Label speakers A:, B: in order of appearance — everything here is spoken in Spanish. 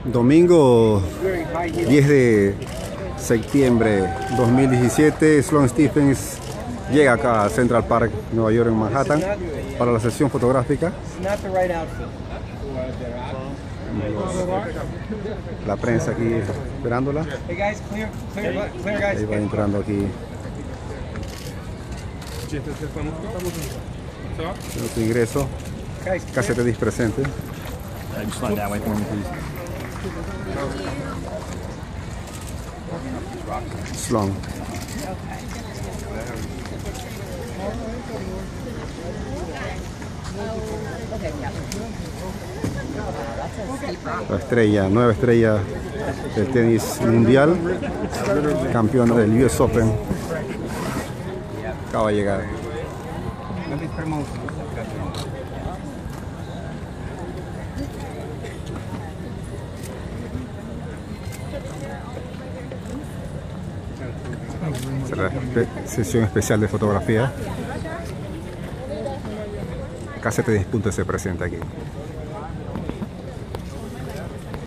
A: Domingo 10 de septiembre 2017, Sloane Stephens llega acá a Central Park, Nueva York, en Manhattan, para la sesión fotográfica. La prensa aquí esperándola. Ahí va entrando aquí. Otro ingreso. Cassette presente. Sloane. La estrella, nueva estrella del tenis mundial, campeón del US Open, acaba de llegar. Será sesión especial de fotografía. Cassette se presenta aquí.